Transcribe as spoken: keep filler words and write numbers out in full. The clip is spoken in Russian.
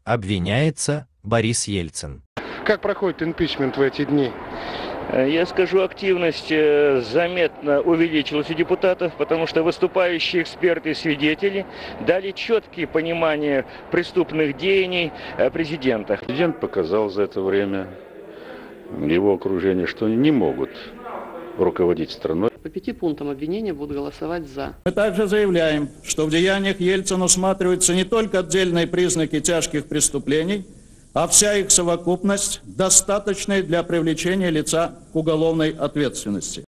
обвиняется Борис Ельцин. Как проходит импичмент в эти дни? Я скажу, активность заметно увеличилась у депутатов, потому что выступающие эксперты и свидетели дали четкие понимания преступных деяний президента. Президент показал за это время, его окружение, что они не могут руководить страной. По пяти пунктам обвинения будут голосовать «за». Мы также заявляем, что в деяниях Ельцина усматриваются не только отдельные признаки тяжких преступлений, а вся их совокупность достаточной для привлечения лица к уголовной ответственности.